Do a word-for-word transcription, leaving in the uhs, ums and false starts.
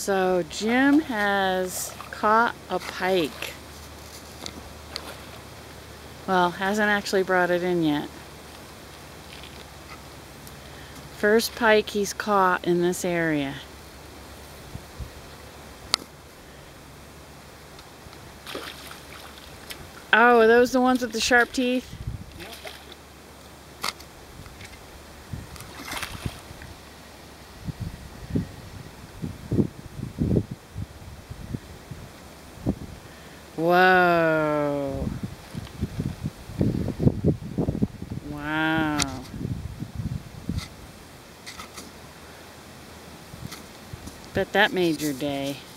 So Jim has caught a pike. Well, hasn't actually brought it in yet. First pike he's caught in this area. Oh, are those the ones with the sharp teeth? Whoa. Wow. Bet that made your day.